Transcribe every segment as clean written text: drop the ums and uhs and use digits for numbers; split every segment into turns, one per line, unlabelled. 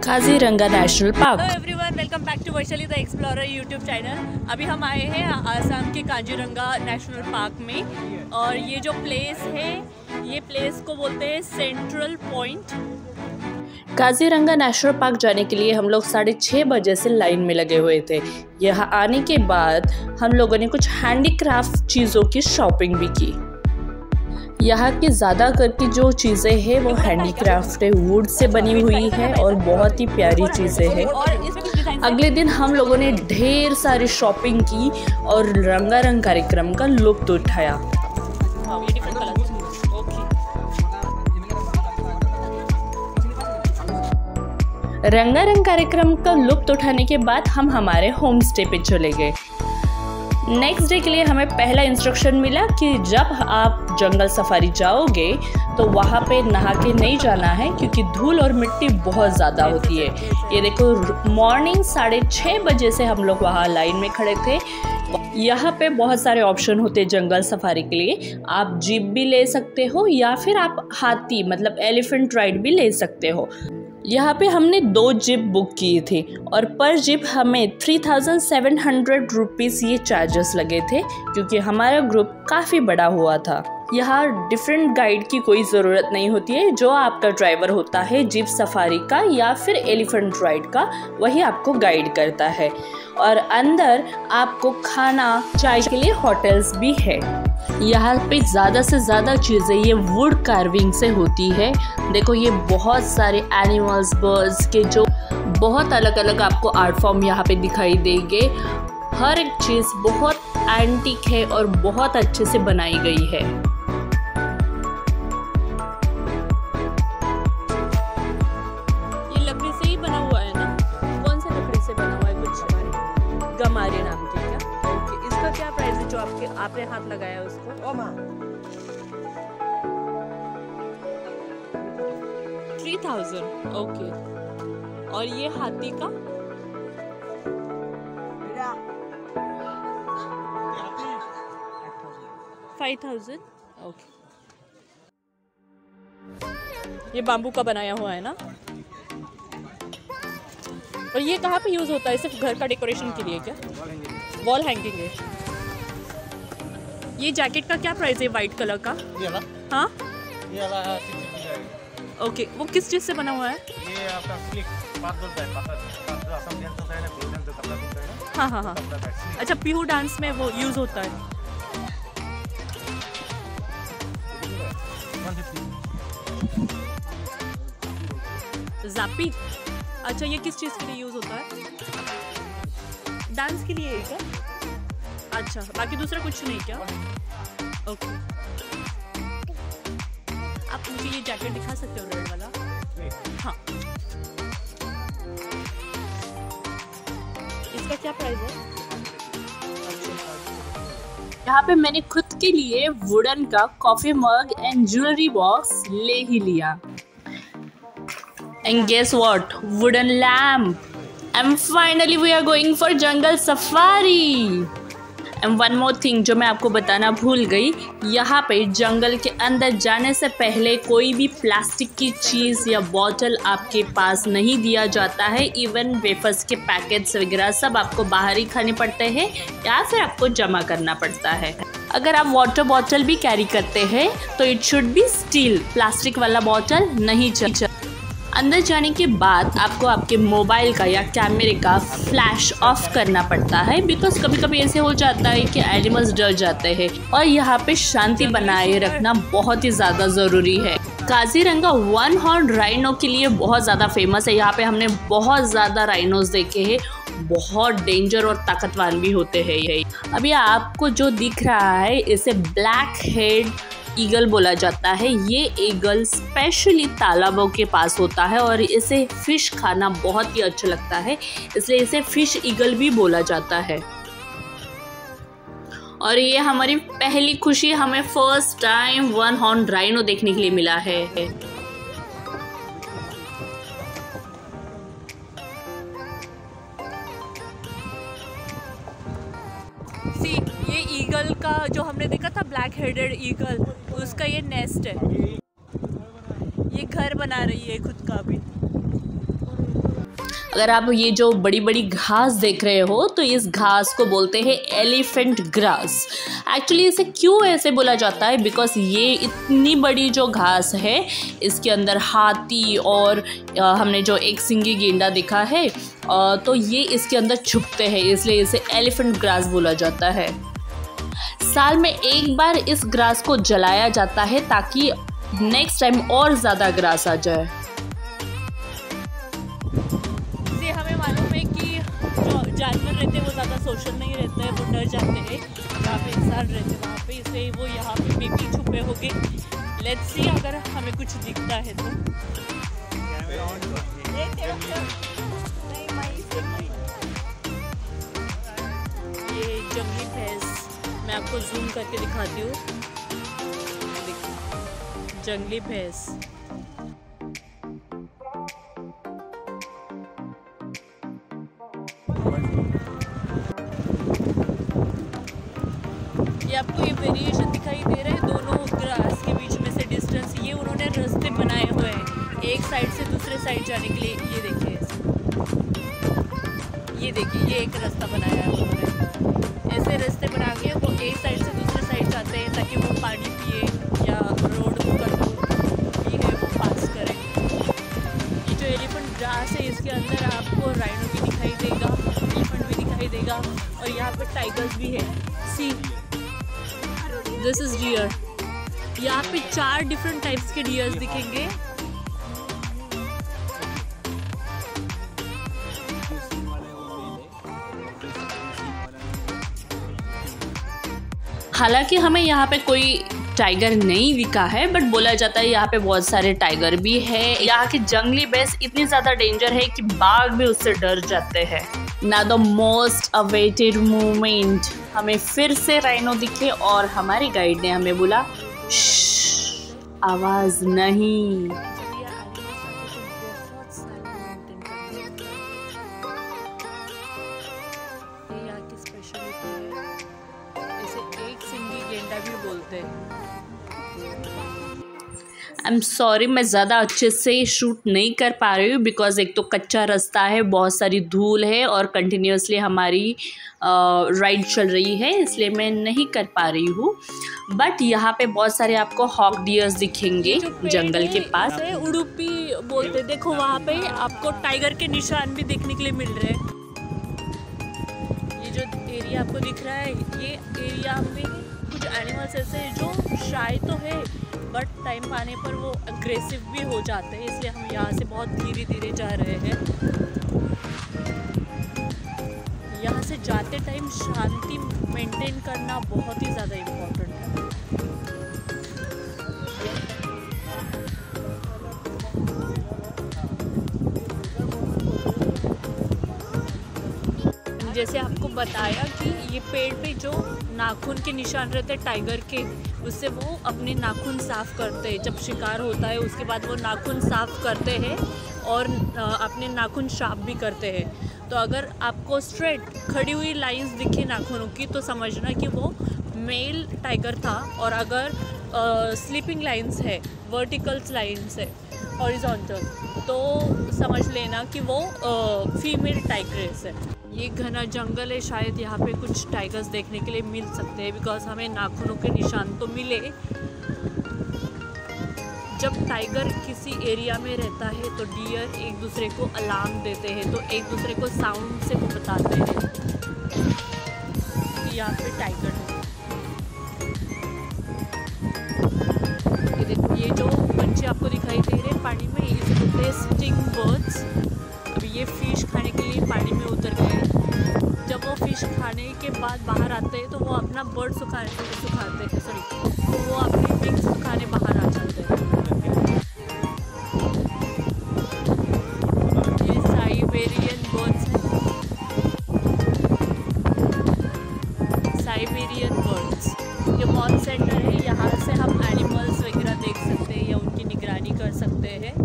Kaziranga national park.
Hello everyone, welcome back to Vaishali the explorer YouTube channel. अभी हम आए हैं आसाम के काजीरंगा नेशनल पार्क में और ये जो प्लेस है, ये प्लेस को बोलते हैं central point.
Kaziranga national park जाने के लिए हम लोग 6:30 बजे से लाइन में लगे हुए थे। यहाँ आने के बाद हम लोगों ने कुछ हैंडीक्राफ्ट चीज़ों की शॉपिंग भी की। यहाँ की ज़्यादा करके जो चीज़ें हैं वो हैंडीक्राफ्ट है, वुड से बनी हुई है और बहुत ही प्यारी चीज़ें हैं। अगले दिन हम लोगों ने ढेर सारी शॉपिंग की और रंगारंग कार्यक्रम का लुत्फ उठाया। रंगारंग कार्यक्रम का लुत्फ उठाने के बाद हम हमारे होम स्टे पे चले गए। नेक्स्ट डे के लिए हमें पहला इंस्ट्रक्शन मिला कि जब आप जंगल सफारी जाओगे तो वहाँ पे नहा के नहीं जाना है क्योंकि धूल और मिट्टी बहुत ज़्यादा होती है। ये देखो, मॉर्निंग 6:30 बजे से हम लोग वहाँ लाइन में खड़े थे। यहाँ पे बहुत सारे ऑप्शन होते हैं जंगल सफारी के लिए। आप जीप भी ले सकते हो या फिर आप हाथी मतलब एलिफेंट राइड भी ले सकते हो। यहाँ पे हमने 2 जीप बुक किए थे और पर जीप हमें 3700 रुपीज़ ये चार्जेस लगे थे क्योंकि हमारा ग्रुप काफ़ी बड़ा हुआ था। यहाँ डिफरेंट गाइड की कोई ज़रूरत नहीं होती है। जो आपका ड्राइवर होता है जीप सफारी का या फिर एलिफेंट राइड का, वही आपको गाइड करता है। और अंदर आपको खाना चाय के लिए होटल्स भी है। यहाँ पे ज़्यादा से ज़्यादा चीज़ें ये वुड कार्विंग से होती है। देखो, ये बहुत सारे एनिमल्स, बर्ड्स के जो बहुत अलग अलग आपको आर्ट फॉर्म यहाँ पे दिखाई देंगे। हर एक चीज़ बहुत एंटीक है और बहुत अच्छे से बनाई गई है।
ये लकड़ी से ही बना हुआ है ना? कौन सा लकड़ी से बना हुआ है? कुछ गमारे नाम के क्या? ओके, इसका क्या प्राइस है जो आपने हाथ लगाया है उसको? 3000। ओके, और ये हाथी का 5000। ओके, ये बाम्बू का बनाया हुआ है ना? और ये कहाँ पे यूज होता है? सिर्फ घर का डेकोरेशन के लिए क्या? वॉल हैंगिंग है। ये जैकेट का क्या प्राइस है वाइट कलर का? हाँ, ओके, वो किस चीज से बना हुआ है?
ये आपका स्लिक पात बोलता है, पात जो असम डांस होता है ना, गोल्डन जो कपड़ा बोलता है ना।
हाँ हाँ हाँ, अच्छा, पीहू डांस में वो यूज होता है। 150। जापी, अच्छा, ये किस चीज के लिए यूज होता है? डांस के लिए है क्या? अच्छा, बाकी दूसरा कुछ नहीं क्या? ओके, आप मुझे ये जैकेट दिखा सकते हो, रेड वाला? हाँ, इसका क्या प्राइस है?
यहाँ पे मैंने खुद के लिए वुडन का coffee mug and jewellery box ले ही लिया। And guess what? Wooden lamp. And finally we are going for jungle safari. And one more thing जो मैं आपको बताना भूल गई, यहाँ पे जंगल के अंदर जाने से पहले कोई भी प्लास्टिक की चीज़ या बॉटल आपके पास नहीं दिया जाता है। इवन वेफर्स के पैकेट्स वगैरह सब आपको बाहर ही खाने पड़ते हैं या फिर आपको जमा करना पड़ता है। अगर आप वाटर बॉटल भी कैरी करते हैं तो it should be steel, plastic वाला बॉटल नहीं चाहिए। अंदर जाने के बाद आपको आपके मोबाइल का या कैमरे का फ्लैश ऑफ करना पड़ता है बिकॉज कभी कभी ऐसे हो जाता है कि एनिमल्स डर जाते हैं और यहाँ पे शांति बनाए रखना बहुत ही ज़्यादा ज़रूरी है। काजीरंगा 1 हॉर्न राइनो के लिए बहुत ज़्यादा फेमस है। यहाँ पे हमने बहुत ज़्यादा राइनोज देखे हैं, बहुत डेंजर और ताकतवान भी होते हैं। अभी आपको जो दिख रहा है इसे ब्लैक हेड ईगल बोला जाता है। ये ईगल स्पेशली तालाबों के पास होता है और इसे फिश खाना बहुत ही अच्छा लगता है, इसलिए इसे फिश ईगल भी बोला जाता है। और ये हमारी पहली खुशी, हमें फर्स्ट टाइम 1 हॉर्न राइनो देखने के लिए मिला है।
ये ईगल का जो हमने देखा था, ब्लैक हेडेड ईगल, उसका ये नेस्ट है। ये घर बना रही है खुद का भी।
अगर आप ये जो बड़ी बड़ी घास देख रहे हो तो इस घास को बोलते हैं एलिफेंट ग्रास। एक्चुअली इसे क्यों ऐसे बोला जाता है, बिकॉज ये इतनी बड़ी जो घास है इसके अंदर हाथी और हमने जो एक सिंगी गेंडा देखा है तो ये इसके अंदर छुपते हैं, इसलिए इसे एलिफेंट ग्रास बोला जाता है। साल में एक बार इस ग्रास को जलाया जाता है ताकि नेक्स्ट टाइम और ज़्यादा ग्रास आ जाए।
इससे हमें मालूम है कि जो जानवर रहते हैं वो ज़्यादा सोशल नहीं रहते हैं, वो डर जाते हैं। जहाँ पे इंसान रहते हैं वहाँ पे, इसलिए वो यहाँ पे भी छुपे होंगे। लेट्स सी अगर हमें कुछ दिखता है तो। ये जंगली भैंस मैं आपको जूम करके दिखाती हूँ। जंगली भैंस ये आपको ये वेरिएशन दिखाई दे रहा है दोनों ग्रास के बीच में से डिस्टेंस। ये उन्होंने रास्ते बनाए हुए हैं एक साइड से दूसरे साइड जाने के लिए। ये देखिए ये एक रास्ता बनाया है उन्होंने। ऐसे रास्ते बना के वो एक साइड से दूसरे साइड जाते हैं ताकि वो पानी पिए या रोड का जो भी है वो पास करें। ये जो एलिफेंट ग्रास है इसके अंदर आपको राइनो भी दिखाई देगा, एलिफेंट भी दिखाई देगा और यहाँ पे टाइगर्स भी है। See this is deer. यहाँ पे 4 डिफरेंट टाइप्स के डियर्स दिखेंगे।
हालांकि हमें यहाँ पे कोई टाइगर नहीं दिखा है, बट बोला जाता है यहाँ पे बहुत सारे टाइगर भी है। यहाँ की जंगली भैंस इतनी ज़्यादा डेंजर है कि बाघ भी उससे डर जाते हैं। ना द मोस्ट अवेटेड मोमेंट, हमें फिर से राइनो दिखे और हमारी गाइड ने हमें बोला आवाज़ नहीं। आई एम सॉरी, मैं ज़्यादा अच्छे से शूट नहीं कर पा रही हूँ बिकॉज़ एक तो कच्चा रास्ता है, बहुत सारी धूल है और कंटिन्यूसली हमारी राइड चल रही है, इसलिए मैं नहीं कर पा रही हूँ। बट यहाँ पे बहुत सारे आपको हॉक डियर्स दिखेंगे जंगल के पास।
उडुपी बोलते, देखो वहाँ पे आपको टाइगर के निशान भी देखने के लिए मिल रहे हैं। ये जो एरिया आपको दिख रहा है, ये एरिया में कुछ एनिमल्स ऐसे हैं जो शाय तो है बट टाइम पाने पर वो अग्रेसिव भी हो जाते हैं, इसलिए हम यहाँ से बहुत धीरे धीरे जा रहे हैं। यहाँ से जाते टाइम शांति मेंटेन करना बहुत ही ज़्यादा इम्पोर्टेंट है। जैसे आपको बताया कि ये पेड़ पे जो नाखून के निशान रहते हैं टाइगर के, उससे वो अपने नाखून साफ़ करते हैं। जब शिकार होता है उसके बाद वो नाखून साफ़ करते हैं और अपने नाखून शार्प भी करते हैं। तो अगर आपको स्ट्रेट खड़ी हुई लाइंस दिखे नाखूनों की तो समझना कि वो मेल टाइगर था, और अगर स्लीपिंग लाइंस है, वर्टिकल्स लाइंस है, हॉरिजॉन्टल, तो समझ लेना कि वो फीमेल टाइग्रेस है। ये घना जंगल है, शायद यहाँ पे कुछ टाइगर्स देखने के लिए मिल सकते हैं बिकॉज हमें नाखूनों के निशान तो मिले। जब टाइगर किसी एरिया में रहता है तो डियर एक दूसरे को अलार्म देते हैं, तो एक दूसरे को साउंड से वो बताते हैं कि यहाँ पे टाइगर है। ये देखो, ये जो पंछी आपको दिखाई दे रहे हैं पानी में, इसे बोलते हैं स्टिंग बर्ड्स। अभी ये फिश खाने के लिए पानी में उतर गए। जब वो फिश खाने के बाद बाहर आते हैं तो वो अपना बर्ड सुखाते हैं, तो वो अपनी विंग्स सुखाने बाहर आ जाते हैं। ये साइबेरियन बर्ड्स हैं, साइबेरियन बर्ड्स। ये वॉच सेंटर है, यहाँ से हम एनिमल्स वगैरह देख सकते हैं या उनकी निगरानी कर सकते हैं।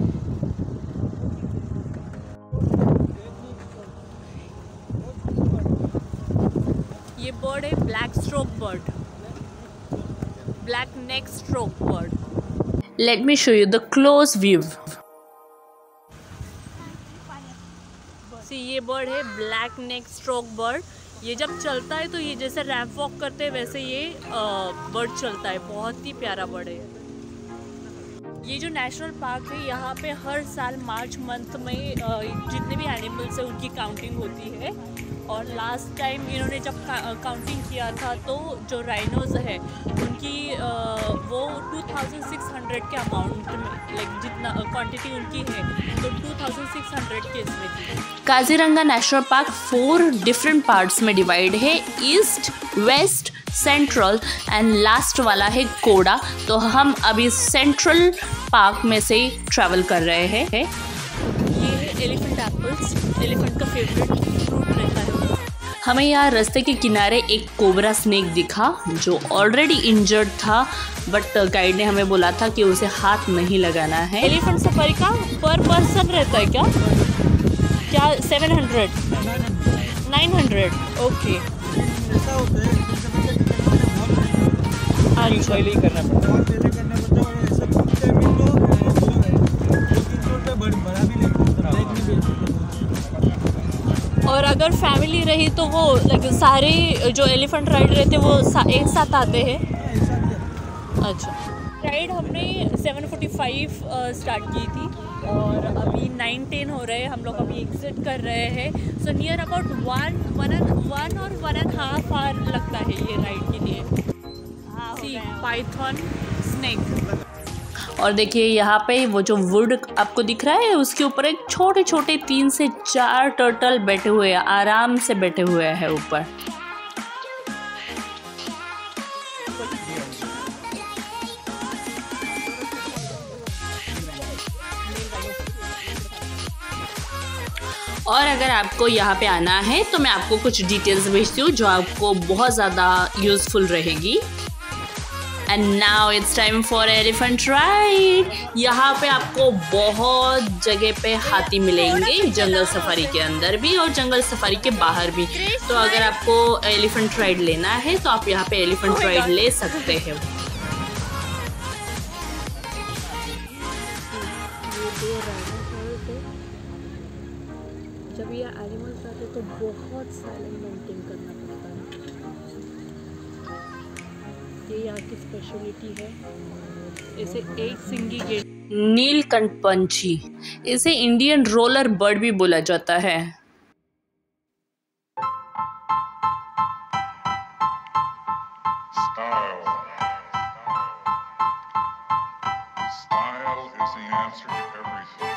ये बर्ड है black stroke bird, black neck stroke bird.
Let me show you the close view.
See ये बर्ड है ब्लैक नेक स्ट्रोक बर्ड। ये जब चलता है तो ये जैसे रैंप वॉक करते हैं वैसे ये बर्ड चलता है। बहुत ही प्यारा बर्ड है। ये जो नेशनल पार्क है यहाँ पे हर साल मार्च मंथ में जितने भी एनिमल्स हैं उनकी काउंटिंग होती है। और लास्ट टाइम इन्होंने जब काउंटिंग किया था तो जो राइनोज है उनकी वो 2600 के अमाउंट में, लाइक जितना क्वांटिटी उनकी है तो 2600 के इसमें थी।
Kaziranga national park 4 different parts में डिवाइड है, east, west, central and last वाला है कोडा। तो हम अभी सेंट्रल पार्क में से ट्रैवल कर रहे हैं।
ये है एलिफेंट एप्पल्स, एलिफेंट का फेवरेट फ्रूट रहता है।
हमें यहाँ रास्ते के किनारे एक कोबरा स्नेक दिखा जो ऑलरेडी इंजर्ड था, बट गाइड ने हमें बोला था कि उसे हाथ नहीं लगाना है।
एलिफेंट सफारी का पर पर्सन रहता है क्या 700 900? ओके।
पहले ही करना पड़ता
और अगर फैमिली रही तो वो लाइक सारे जो एलिफेंट राइड रहते वो एक साथ आते हैं। अच्छा, राइड हमने 7:45 स्टार्ट की थी और अभी 9:10 हो रहे हैं। हम लोग अभी एग्जिट कर रहे हैं। सो नियर अबाउट 1 और 1.5 आवर लगता है ये राइड के लिए। See python snake.
और देखिए यहाँ पे वो जो वुड आपको दिख रहा है उसके ऊपर एक छोटे छोटे 3 से 4 टर्टल बैठे हुए हैं, आराम से बैठे हुए हैं ऊपर। और अगर आपको यहाँ पे आना है तो मैं आपको कुछ डिटेल्स भेजती हूँ जो आपको बहुत ज़्यादा यूज़फुल रहेगी। And now it's time for elephant ride. यहाँ पे आपको बहुत जगह पे हाथी मिलेंगे, जंगल सफारी के अंदर भी और जंगल सफारी के बाहर भी। तो अगर आपको एलिफेंट राइड लेना है तो आप यहाँ पे एलिफेंट राइड ले सकते हैं।
जब ये एनिमल्स आते तो बहुत साइलेंट मेंटेन करना पड़ता है। ये यहाँ की स्पेशलिटी है। इसे एक सिंगी गेट,
नीलकंठ पंछी, इसे इंडियन रोलर बर्ड भी बोला जाता है।
Style is the answer to everything.